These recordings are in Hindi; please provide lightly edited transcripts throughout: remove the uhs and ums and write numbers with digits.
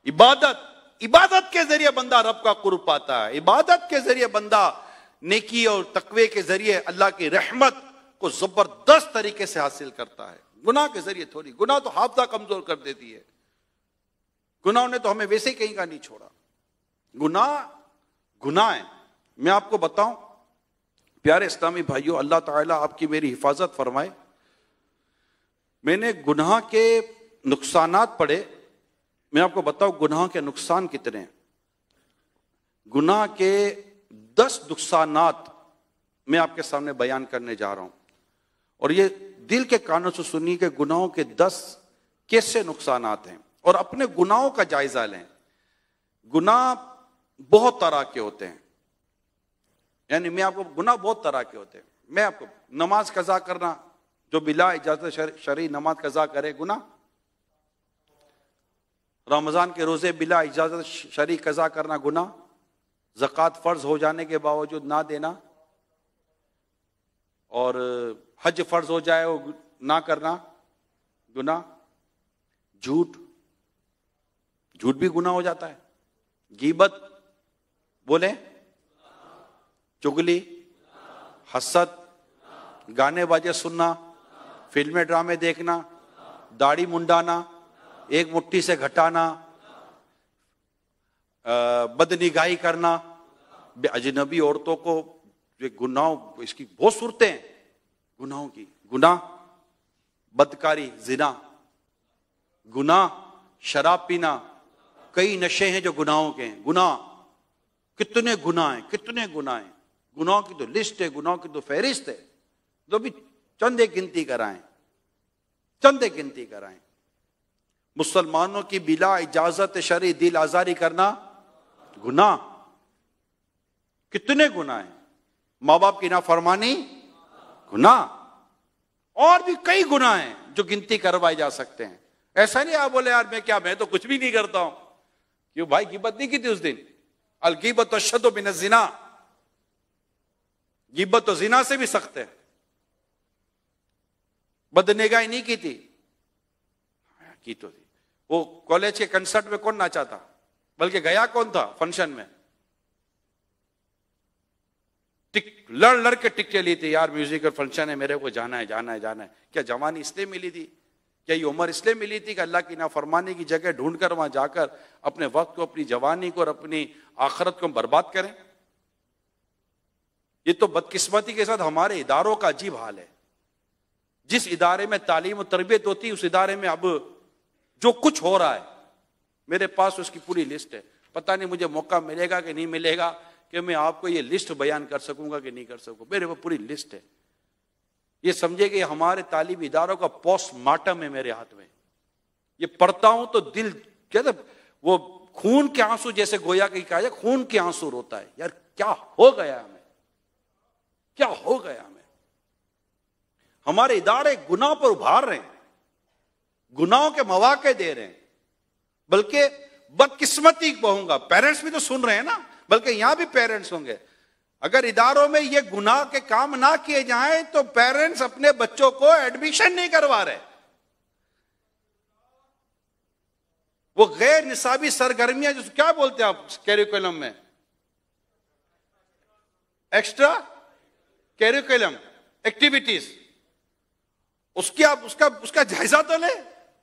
इबादत, इबादत के जरिए बंदा रब का कुर्ब पाता है। इबादत के जरिए बंदा नेकी और तकवे के जरिए अल्लाह की रहमत को जबरदस्त तरीके से हासिल करता है। गुनाह के जरिए थोड़ी, गुनाह तो हाफजा कमजोर कर देती है। गुनाह ने तो हमें वैसे ही कहीं का नहीं छोड़ा। गुनाह गुनाह है। मैं आपको बताऊं प्यारे इस्लामी भाइयों, अल्लाह ताला आपकी मेरी हिफाजत फरमाए। मैंने गुनाह के नुकसानात पढ़े। मैं आपको बताऊं गुनाह के नुकसान कितने हैं। गुनाह के 10 नुकसानात मैं आपके सामने बयान करने जा रहा हूं, और ये दिल के कानों से सुनिए कि गुनाहों के 10 कैसे नुकसानात हैं, और अपने गुनाहों का जायजा लें। गुनाह बहुत तरह के होते हैं, यानी मैं आपको गुनाह बहुत तरह के होते हैं। मैं आपको नमाज कज़ा करना, जो बिला इजाजत शरई नमाज कज़ा करे गुनाह। रमजान के रोजे बिला इजाजत शरई कज़ा करना गुनाह। ज़कात फर्ज हो जाने के बावजूद ना देना, और हज फर्ज हो जाए वो ना करना गुनाह। झूठ, झूठ भी गुनाह हो जाता है। गीबत बोले, चुगली, हसद, गाने बाजे सुनना, फिल्में ड्रामे देखना, दाढ़ी मुंडाना, एक मुट्ठी से घटाना, बदनिगाही करना, अजनबी औरतों को, ये गुनाह, इसकी बहुत सूरतें हैं गुनाहों की। गुनाह बदकारी, जिना, गुनाह शराब पीना, कई नशे हैं जो गुनाहों के हैं। गुनाह कितने गुनाह हैं, कितने गुनाह हैं। गुनाहों की तो लिस्ट है, गुनाहों की तो फहरिस्त है। तो भी चंद एक गिनती कराएं, चंद एक गिनती कराएं। मुसलमानों की बिला इजाजत शरई दिल आजारी करना गुनाह। कितने गुनाह हैं। माँ बाप की नाफरमानी गुनाह, और भी कई गुनाह हैं जो गिनती करवाए जा सकते हैं। ऐसा नहीं आप बोले यार मैं तो कुछ भी नहीं करता हूं। क्यों भाई, गिबत नहीं की थी उस दिन? अल गिबत अशद्दु मिन ज़िना, गिबत तो जिना से भी सख्त है। बदनिगाही नहीं की थी? की तो थी। वो कॉलेज के कंसर्ट में कौन नाचा था, बल्कि गया कौन था फंक्शन में? टिक लड़ लड़ के टिक ली थी, यार म्यूजिकल फंक्शन है, मेरे को जाना है, जाना है, जाना है। क्या जवानी इसलिए मिली थी? क्या ये उम्र इसलिए मिली थी कि अल्लाह की नाफरमानी की जगह ढूंढकर वहां जाकर अपने वक्त को, अपनी जवानी को और अपनी आखिरत को बर्बाद करें? ये तो बदकिस्मती के साथ हमारे इदारों का अजीब हाल है। जिस इदारे में तालीम और तरबियत होती है, उस इदारे में अब जो कुछ हो रहा है, मेरे पास उसकी पूरी लिस्ट है। पता नहीं मुझे मौका मिलेगा कि नहीं मिलेगा कि मैं आपको ये लिस्ट बयान कर सकूंगा कि नहीं कर सकूंगा। मेरे वो पूरी लिस्ट है। ये समझे कि हमारे तालीमी इदारों का पोस्टमार्टम है मेरे हाथ में। ये पढ़ता हूं तो दिल कहते, वो खून के आंसू जैसे गोया कि कहा जाए, खून के आंसू रोता है। यार क्या हो गया हमें, क्या हो गया हमें? हमारे इदारे गुनाह पर उभार रहे हैं, गुनाहों के मौके दे रहे हैं। बल्कि बदकिस्मती कहूंगा, पेरेंट्स भी तो सुन रहे हैं ना, बल्कि यहां भी पेरेंट्स होंगे। अगर इदारों में ये गुनाह के काम ना किए जाएं तो पेरेंट्स अपने बच्चों को एडमिशन नहीं करवा रहे। वो गैर निसाबी सरगर्मियां, जो क्या बोलते हैं आप कैरिकुलम में, एक्स्ट्रा कैरिकुलम एक्टिविटीज, उसकी आप उसका जायजा तो ले।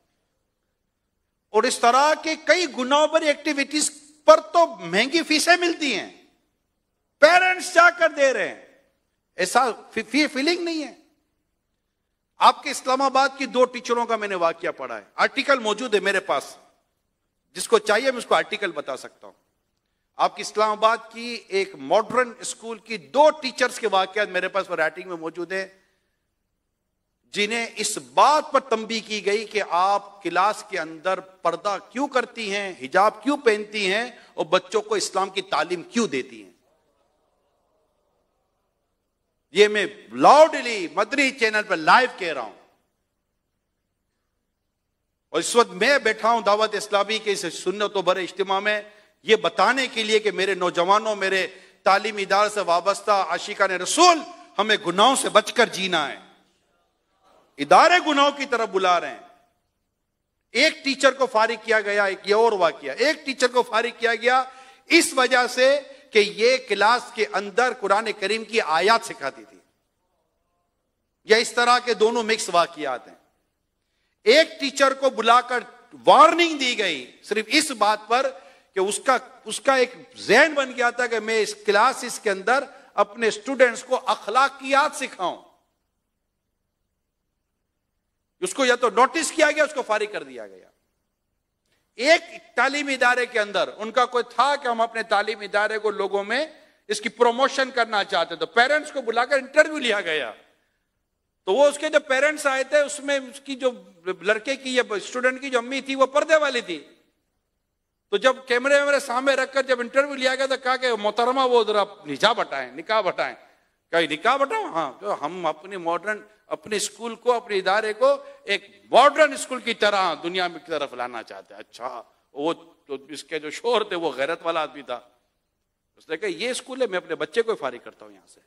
और इस तरह के कई गुनाहों पर एक्टिविटीज पर तो महंगी फीसें मिलती हैं, पेरेंट्स जाकर दे रहे हैं। ऐसा फीलिंग नहीं है। आपके इस्लामाबाद की 2 टीचरों का मैंने वाकया पढ़ा है, आर्टिकल मौजूद है मेरे पास। जिसको चाहिए मैं उसको आर्टिकल बता सकता हूं। आपकी इस्लामाबाद की एक मॉडर्न स्कूल की 2 टीचर्स के वाकयात मेरे पास राइटिंग में मौजूद है, जिन्हें इस बात पर तंबीह की गई कि आप क्लास के अंदर पर्दा क्यों करती हैं, हिजाब क्यों पहनती हैं और बच्चों को इस्लाम की तालीम क्यों देती हैं। ये मैं लाउडली मदरी चैनल पर लाइव कह रहा हूं। और इस वक्त मैं बैठा हूं दावत इस्लामी के इस सुन्नतों भरे इज्तिमा में, ये बताने के लिए कि मेरे नौजवानों, मेरे तालीमी इदारे से वाबस्ता आशिकाने रसूल, हमें गुनाहों से बचकर जीना है। इदारे गुनाहों की तरफ बुला रहे हैं। एक टीचर को फारिग किया गया, एक ये और वाकया, एक टीचर को फारिग किया गया इस वजह से कि ये क्लास के अंदर कुरान करीम की आयत सिखाती थी। या इस तरह के दोनों मिक्स वाकयात हैं। एक टीचर को बुलाकर वार्निंग दी गई सिर्फ इस बात पर कि उसका एक ज़हन बन गया था कि मैं इस क्लास के अंदर अपने स्टूडेंट्स को अखलाकियात सिखाऊं। उसको या तो नोटिस किया गया, उसको फारिग कर दिया गया। एक तालीमी इदारे के अंदर उनका कोई था कि हम अपने तालीमी इदारे को लोगों में इसकी प्रमोशन करना चाहते, तो पेरेंट्स को बुलाकर इंटरव्यू लिया गया। तो वो उसके जो पेरेंट्स आए थे उसमें उसकी जो लड़के की या स्टूडेंट की जो अम्मी थी वो पर्दे वाली थी। तो जब कैमरे वैमरे सामने रखकर जब इंटरव्यू लिया गया तो कहा कि मोहतरमा वो जरा निकाह बटाएं, निकाह बटाएं। कहीं निकाह बटाओ? हाँ, तो हम अपनी मॉडर्न अपने स्कूल को, अपने इदारे को एक मॉडर्न स्कूल की तरह दुनिया में की तरफ लाना चाहते हैं। अच्छा, वो तो इसके जो शोर थे वो गैरत वाला आदमी था। उसने कहा ये स्कूल है, मैं अपने बच्चे को फारिग करता हूं यहां से।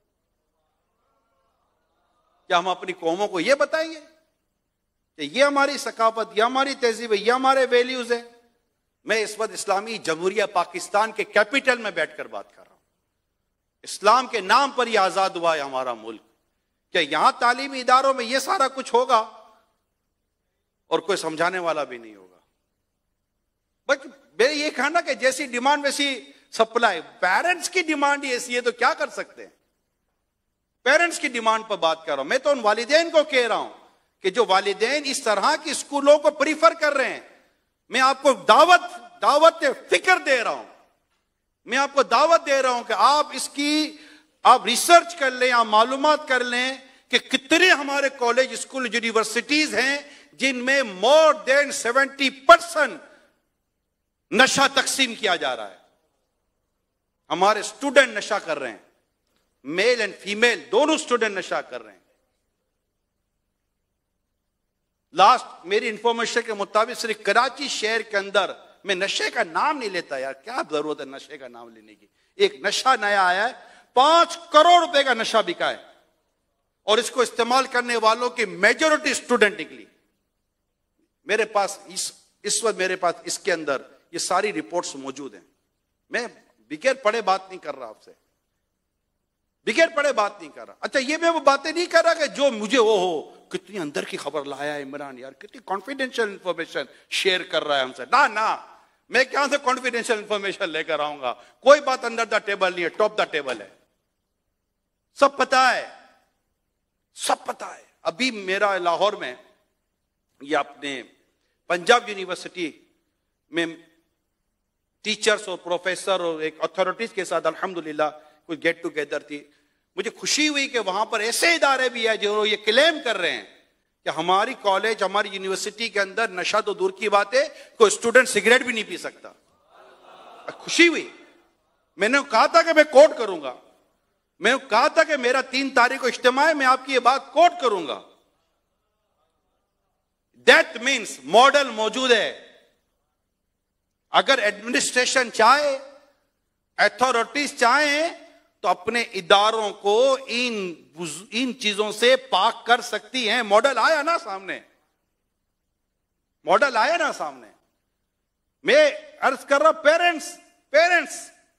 क्या हम अपनी कौमों को ये बताएंगे कि ये हमारी सकाफत, ये हमारी तहजीब है, ये हमारे वैल्यूज है? मैं इस वक्त इस्लामी जमहूरिया पाकिस्तान के कैपिटल में बैठकर बात कर रहा हूं। इस्लाम के नाम पर यह आजाद हुआ है हमारा मुल्क। क्या यहां तालीमी इदारों में यह सारा कुछ होगा और कोई समझाने वाला भी नहीं होगा? बट मेरे ये कहना कि जैसी डिमांड वैसी सप्लाई। पेरेंट्स की डिमांड ही ऐसी है तो क्या कर सकते हैं? पेरेंट्स की डिमांड पर बात कर रहा हूं मैं। तो उन वालिदैन को कह रहा हूं कि जो वालिदैन इस तरह की स्कूलों को प्रीफर कर रहे हैं, मैं आपको दावत फिक्र दे रहा हूं। मैं आपको दावत दे रहा हूं कि आप रिसर्च कर लें, आप मालूमात कर लें कि कितने हमारे कॉलेज, स्कूल, यूनिवर्सिटीज हैं जिनमें मोर देन 70% नशा तकसीम किया जा रहा है। हमारे स्टूडेंट नशा कर रहे हैं, मेल एंड फीमेल दोनों स्टूडेंट नशा कर रहे हैं। लास्ट मेरी इंफॉर्मेशन के मुताबिक सिर्फ कराची शहर के अंदर, मैं नशे का नाम नहीं लेता यार, क्या जरूरत है नशे का नाम लेने की। एक नशा नया आया है, 5 करोड़ रुपए का नशा बिका है और इसको इस्तेमाल करने वालों की मेजॉरिटी स्टूडेंट निकली। मेरे पास इस वक्त मेरे पास इसके अंदर ये सारी रिपोर्ट्स मौजूद हैं। मैं बिगैर पढ़े बात नहीं कर रहा आपसे, बिगैर पढ़े बात नहीं कर रहा। अच्छा, ये मैं वो बातें नहीं कर रहा कि जो मुझे वो हो कितनी अंदर की खबर लाया है इमरान यार, कितनी कॉन्फिडेंशियल इंफॉर्मेशन शेयर कर रहा है हमसे। ना, मैं क्या से कॉन्फिडेंशियल इंफॉर्मेशन लेकर आऊंगा? कोई बात अंडर द टेबल नहीं है, टॉप द टेबल है। सब पता है, सब पता है। अभी मेरा लाहौर में ये अपने पंजाब यूनिवर्सिटी में टीचर्स और प्रोफेसर और एक अथॉरिटीज के साथ अल्हम्दुलिल्लाह कुछ गेट टुगेदर थी। मुझे खुशी हुई कि वहां पर ऐसे इदारे भी है जो ये क्लेम कर रहे हैं कि हमारी कॉलेज, हमारी यूनिवर्सिटी के अंदर नशा तो दूर की बात है, कोई स्टूडेंट सिगरेट भी नहीं पी सकता। खुशी हुई। मैंने कहा था कि मैं कोट करूंगा, मैं कहा था कि मेरा 3 तारीख को इज्तिमा है, मैं आपकी ये बात कोट करूंगा। दैट मीन्स मॉडल मौजूद है। अगर एडमिनिस्ट्रेशन चाहे, अथॉरिटीज चाहे तो अपने इदारों को इन चीजों से पाक कर सकती हैं। मॉडल आया ना सामने, मॉडल आया ना सामने। मैं अर्ज कर रहा पेरेंट्स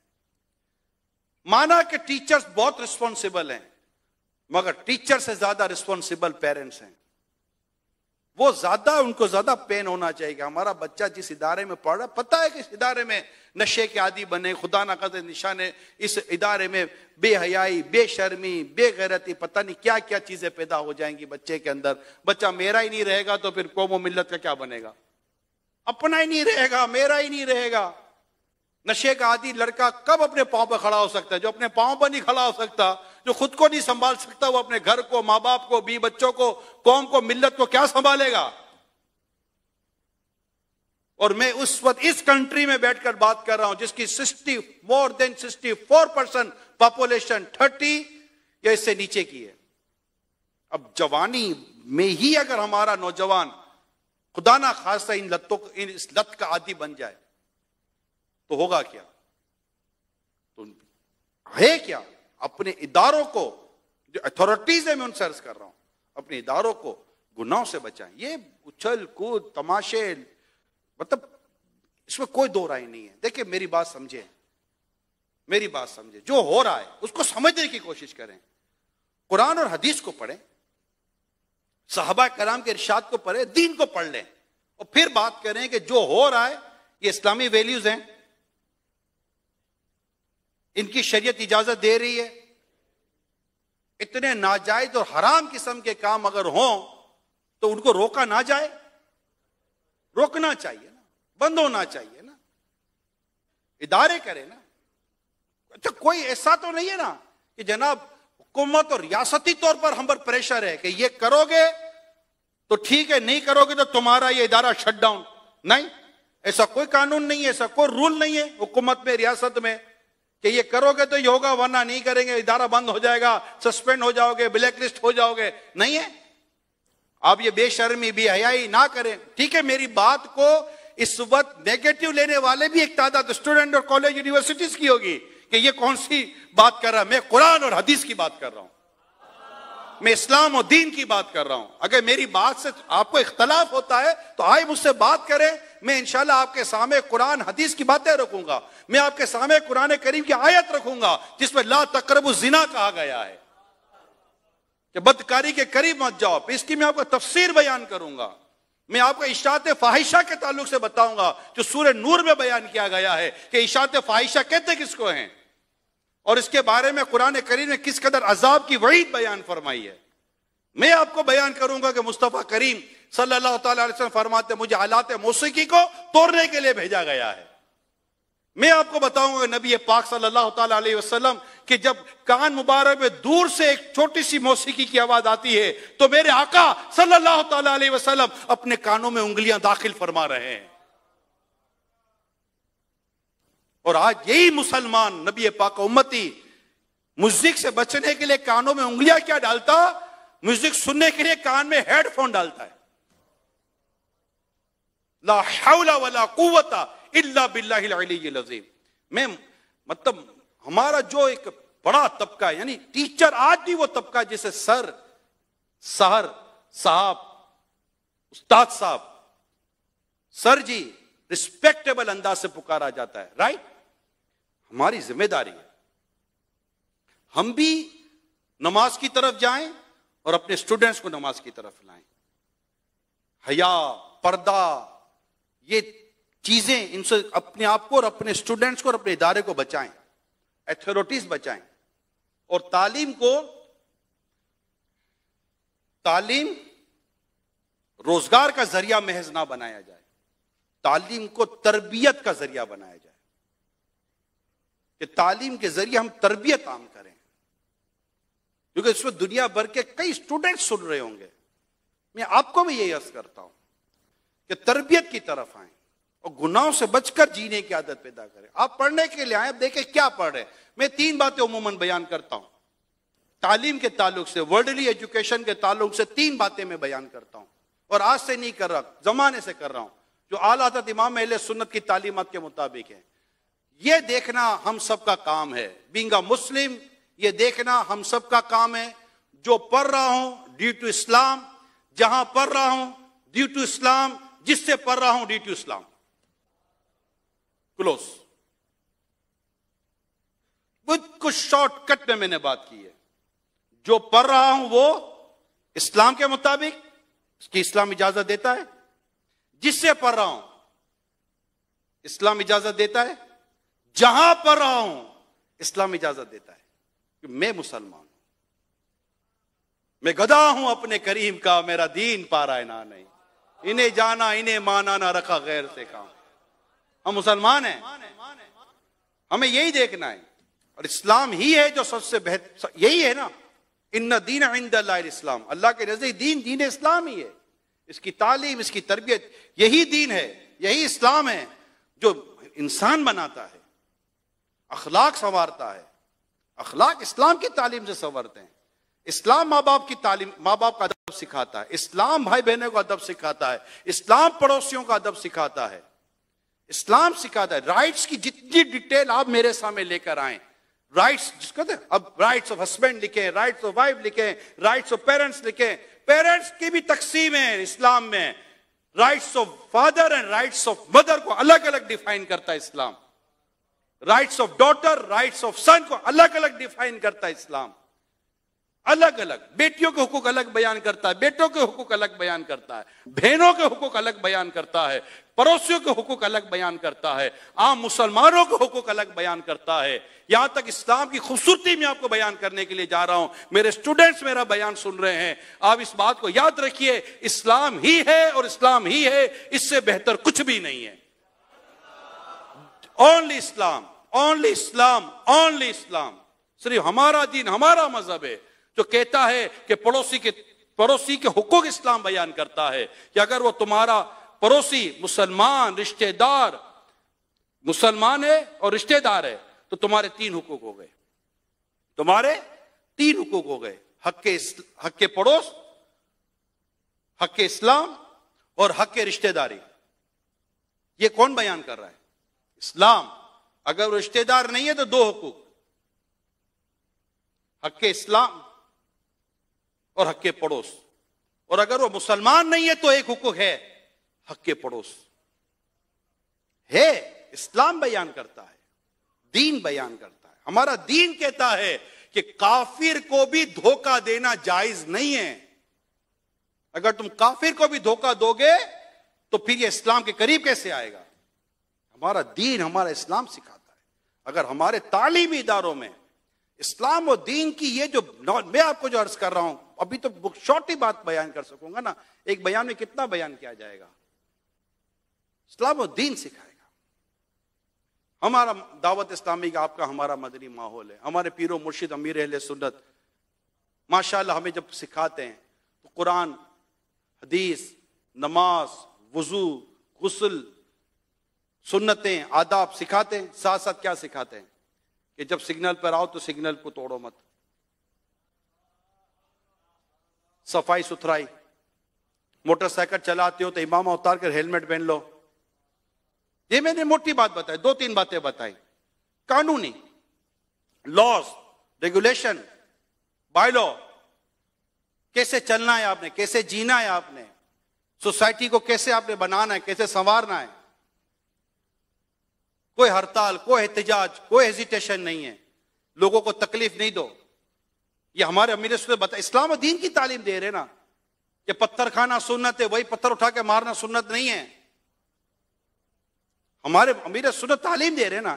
माना कि टीचर्स बहुत रिस्पॉन्सिबल हैं, मगर टीचर से ज्यादा रिस्पॉन्सिबल पेरेंट्स हैं। वो ज्यादा, उनको ज्यादा पेन होना चाहिए कि हमारा बच्चा जिस इदारे में पढ़ रहा है, पता है कि इस इदारे में नशे के आदी बने, खुदा ना करे निशाने, इस इदारे में बेहयाई, बेशर्मी, बेगैरती, पता नहीं क्या क्या चीजें पैदा हो जाएंगी बच्चे के अंदर। बच्चा मेरा ही नहीं रहेगा तो फिर कौम व मिल्लत का क्या बनेगा? अपना ही नहीं रहेगा, मेरा ही नहीं रहेगा। नशे का आदी लड़का कब अपने पांव पर खड़ा हो सकता है? जो अपने पांव पर नहीं खड़ा हो सकता, जो खुद को नहीं संभाल सकता, वो अपने घर को, माँ बाप को, बी बच्चों को, कौम को, मिल्लत को क्या संभालेगा? और मैं उस वक्त इस कंट्री में बैठकर बात कर रहा हूं जिसकी मोर देन 64% पॉपुलेशन 30 या इससे नीचे की है। अब जवानी में ही अगर हमारा नौजवान खुदा ना खास्ता इस लत का आदी बन जाए तो होगा क्या? तो है क्या? अपने इदारों को, जो अथॉरिटीज है, मैं उनसे अर्ज कर रहा हूं, अपने इदारों को गुनाहों से बचाएं। ये उछल कूद तमाशे, मतलब इसमें कोई दो राय नहीं है। देखिए मेरी बात समझे, मेरी बात समझे, जो हो रहा है उसको समझने की कोशिश करें, कुरान और हदीस को पढ़ें, सहाबा कराम के इरशाद को पढ़ें, दीन को पढ़ लें, और फिर बात करें कि जो हो रहा है ये इस्लामी वैल्यूज हैं, इनकी शरीयत इजाजत दे रही है। इतने नाजायज और हराम किस्म के काम अगर हों तो उनको रोका ना जाए, रोकना चाहिए ना, बंद होना चाहिए ना, इदारे करें ना। अच्छा कोई ऐसा तो नहीं है ना कि जनाब हुकूमत और रियासती तौर पर हम पर प्रेशर है कि ये करोगे तो ठीक है, नहीं करोगे तो तुम्हारा ये इदारा शट डाउन। नहीं, ऐसा कोई कानून नहीं है, ऐसा कोई रूल नहीं है हुकूमत में, रियासत में कि ये करोगे तो ये होगा, वरना नहीं करेंगे इदारा बंद हो जाएगा, सस्पेंड हो जाओगे, ब्लैक लिस्ट हो जाओगे। नहीं है। आप ये बेशर्मी बेहयाई ना करें। ठीक है, मेरी बात को इस वक्त नेगेटिव लेने वाले भी एक तादाद स्टूडेंट और कॉलेज यूनिवर्सिटीज की होगी कि ये कौन सी बात कर रहा है। मैं कुरान और हदीस की बात कर रहा हूं, मैं इस्लाम और दीन की बात कर रहा हूं। अगर मेरी बात से आपको इख्तलाफ होता है तो आए मुझसे बात करें, मैं इंशाल्लाह आपके सामने कुरान हदीस की बातें रखूंगा। मैं आपके सामने कुरान करीम की आयत रखूंगा जिसमें ला तकरबु जिना कहा गया है कि बदकारी के करीब मत जाओ। इसकी मैं आपको तफसीर बयान करूंगा। मैं आपको इशात फाहिशा के ताल्लुक से बताऊंगा जो सूरह नूर में बयान किया गया है कि इशात फाहिशा कहते किसको हैं, और इसके बारे में कुरान करीम ने किस कदर अजाब की वईद बयान फरमाई है। मैं आपको बयान करूंगा कि मुस्तफा करीम सल्लल्लाहु अलैहि वसल्लम फरमाते मुझे आलात मौसीकी को तोड़ने के लिए भेजा गया है। मैं आपको बताऊंगा नबी पाक सल्लल्लाहु अलैहि वसल्लम कि जब कान मुबारक में दूर से एक छोटी सी मौसीकी की आवाज आती है तो मेरे आका सल्लल्लाहु अलैहि वसल्लम अपने कानों में उंगलियां दाखिल फरमा रहे हैं। और आज यही मुसलमान नबी पाक उम्मती म्यूजिक से बचने के लिए कानों में उंगलियां क्या डालता, म्यूजिक सुनने के लिए कान में हेडफोन डालता है। ला हौला वला कुव्वता इल्ला बिल्लाहिल अलीय्यिल अज़ीम। मैं मतलब हमारा जो एक बड़ा तबका है, यानी टीचर आज भी वो तबका जिसे सर, सहर, साहब, उस्ताद साहब, सर जी रिस्पेक्टेबल अंदाज से पुकारा जाता है। राइट, हमारी जिम्मेदारी है हम भी नमाज की तरफ जाएं और अपने स्टूडेंट्स को नमाज की तरफ लाएं। हया, पर्दा, ये चीजें, इनसे अपने आप को और अपने स्टूडेंट्स को और अपने इदारे को बचाएं, अथॉरिटीज बचाएं। और तालीम रोजगार का जरिया महज ना बनाया जाए, तालीम को तरबियत का जरिया बनाया जाए कि तालीम के जरिए हम तरबियत आम करें, क्योंकि इसमें दुनिया भर के कई स्टूडेंट सुन रहे होंगे। मैं आपको भी यही अर्ज करता हूं कि तरबियत की तरफ आए और गुनाहों से बचकर जीने की आदत पैदा करें। आप पढ़ने के लिए आए, अब देखें क्या पढ़ रहे हैं। मैं 3 बातें उमूमन बयान करता हूं तालीम के ताल्लुक से, वर्ल्डली एजुकेशन के ताल्लुक से 3 बातें मैं बयान करता हूं, और आज से नहीं कर रहा, जमाने से कर रहा हूं, जो आला हज़रत इमाम अहले सुन्नत की तालीमात के मुताबिक है। यह देखना हम सबका काम है, बीइंग अ मुस्लिम, यह देखना हम सबका काम है। जो पढ़ रहा हूं ड्यू टू इस्लाम, जहां पढ़ रहा हूं ड्यू टू इस्लाम, जिससे पढ़ रहा हूं ड्यू टू इस्लाम। क्लोज। कुछ शॉर्टकट में मैंने बात की है। जो पढ़ रहा हूं वो इस्लाम के मुताबिक, इसकी इस्लाम इजाजत देता है। जिससे पढ़ रहा हूं इस्लाम इजाजत देता है। जहां पढ़ रहा हूं इस्लाम इजाजत देता है कि मैं मुसलमान हूं, मैं गदा हूं अपने करीम का, मेरा दीन पारा है ना नहीं, इन्हें जाना इन्हें माना ना रखा गैर से काम। हम मुसलमान हैं, हमें यही देखना है, और इस्लाम ही है जो सबसे बेहतर, यही है ना, इन्ना दीन इंदल्लाहिल इस्लाम, अल्लाह के नज़दीक दीन इस्लाम ही है। इसकी तालीम, इसकी तरबियत, यही दीन है, यही इस्लाम है जो इंसान बनाता है, अखलाक संवारता है। अखलाक इस्लाम की तालीम से संवरते हैं। इस्लाम माँ बाप की तालीम, माँ बाप का अदब सिखाता है। इस्लाम भाई बहनों को अदब सिखाता है। इस्लाम पड़ोसियों का अदब सिखाता है। इस्लाम सिखाता है। राइट्स की जितनी डिटेल आप मेरे सामने लेकर आए, राइट्स जिसको अब राइट्स ऑफ हस्बैंड लिखें, राइट्स ऑफ वाइफ लिखें, राइट्स ऑफ पेरेंट्स लिखें, पेरेंट्स की भी तकसीम है इस्लाम में। Rights of father and rights of mother को अलग अलग डिफाइन करता है Islam. Rights of daughter, rights of son को अलग अलग डिफाइन करता है इस्लाम। अलग अलग बेटियों के हुकूक अलग बयान करता है, बेटों के हुकूक अलग बयान करता है, बहनों के हुकूक अलग बयान करता है, पड़ोसियों के हुकूक अलग बयान करता है, आम मुसलमानों के हुकूक अलग बयान करता है। यहां तक इस्लाम की खूबसूरती में आपको बयान करने के लिए जा रहा हूं। मेरे स्टूडेंट्स मेरा बयान सुन रहे हैं, आप इस बात को याद रखिए, इस्लाम ही है और इस्लाम ही है, इससे बेहतर कुछ भी नहीं है। Only Islam, only Islam, only Islam. सिर्फ हमारा दीन, हमारा मजहब है जो कहता है कि पड़ोसी के हुकूक इस्लाम बयान करता है कि अगर वो तुम्हारा पड़ोसी मुसलमान रिश्तेदार मुसलमान है और रिश्तेदार है तो तुम्हारे 3 हुकूक हो गए, तुम्हारे 3 हुकूक हो गए। हक के पड़ोस, हक के इस्लाम और हक के रिश्तेदारी। ये कौन बयान कर रहा है? इस्लाम। अगर वो रिश्तेदार नहीं है तो 2 हुकूक, हक के इस्लाम और हक के पड़ोस। और अगर वो मुसलमान नहीं है तो 1 हुकूक है, हक के पड़ोस है। इस्लाम बयान करता है, दीन बयान करता है। हमारा दीन कहता है कि काफिर को भी धोखा देना जायज नहीं है। अगर तुम काफिर को भी धोखा दोगे तो फिर ये इस्लाम के करीब कैसे आएगा? हमारा दीन, हमारा इस्लाम सिखाता है। अगर हमारे तालीमी इदारों में इस्लाम और दीन की ये जो मैं आपको जो अर्ज कर रहा हूं, अभी तो शॉर्ट ही बात बयान कर सकूंगा ना, एक बयान में कितना बयान किया जाएगा। इस्लाम और दीन सिखाएगा। हमारा दावत इस्लामी का, आपका हमारा मदनी माहौल है। हमारे पीरो मुर्शिद अमीर अहले सुन्नत माशाअल्लाह हमें जब सिखाते हैं तो कुरान, हदीस, नमाज, वुजू, गुस्ल, सुन्नतें, आदाब सिखाते हैं। साथ साथ क्या सिखाते हैं कि जब सिग्नल पर आओ तो सिग्नल को तोड़ो मत, सफाई सुथराई, मोटरसाइकिल चलाते हो तो इमामा उतार कर हेलमेट पहन लो। ये मैंने मोटी बात बताई, 2-3 बातें बताई। कानूनी लॉज, रेगुलेशन, बाय लॉ, कैसे चलना है आपने, कैसे जीना है आपने, सोसाइटी को कैसे आपने बनाना है, कैसे संवारना है। कोई हड़ताल, कोई एहतजाज, कोई हेजिटेशन नहीं है। लोगों को तकलीफ नहीं दो। ये हमारे अमीर सुन्नत बता, इस्लाम और दीन की तालीम दे रहे ना। ये पत्थर खाना सुन्नत है, वही पत्थर उठा के मारना सुन्नत नहीं है। हमारे अमीर सुन्नत तालीम दे रहे ना।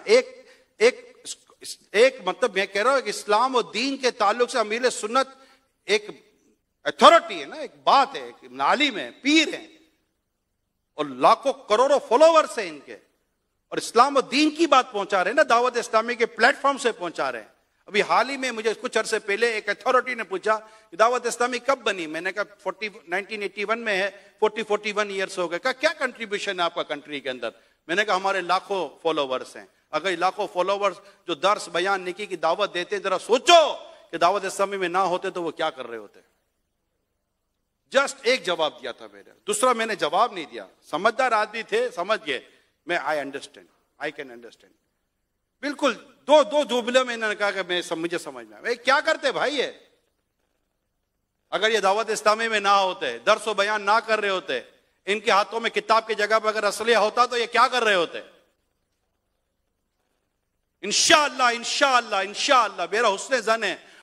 एक मतलब मैं कह रहा हूं कि इस्लाम और दीन के ताल्लुक से अमीर सुन्नत एक अथॉरिटी है ना, एक बात है, एक आलिम है, पीर है, और लाखों करोड़ों फॉलोवर्स हैं इनके, और इस्लाम और दीन की बात पहुंचा रहे हैं ना, दावत इस्लामी के प्लेटफॉर्म से पहुंचा रहे हैं। अभी हाल ही में मुझे कुछ अरसे पहले एक अथॉरिटी ने पूछा कि दावत इस्लामी कब बनी। मैंने कहा 1981 में है, 41 ईयर्स हो गए। कहा क्या कंट्रीब्यूशन है आपका कंट्री के अंदर? मैंने कहा हमारे लाखों फॉलोवर्स हैं। अगर ये लाखों फॉलोवर्स जो दर्स बयान नेकी की दावत देते हैं, जरा सोचो कि दावत इस्लामी में ना होते तो वो क्या कर रहे होते। जस्ट एक जवाब दिया था मैंने, दूसरा मैंने जवाब नहीं दिया। समझदार आदमी थे, समझ गए। मैं I understand, I can understand. बिल्कुल दो जुमले में इन्होंने कहा कि मुझे समझ में आया। क्या करते भाई ये? अगर ये दावत इस्लामी में ना होते, दर्स व बयान ना कर रहे होते, इनके हाथों में किताब की जगह पर अगर असलिया होता तो ये क्या कर रहे होते? इंशाअल्लाह इंशाअल्लाह इंशाअल्लाह मेरा हुस्ने ज़न है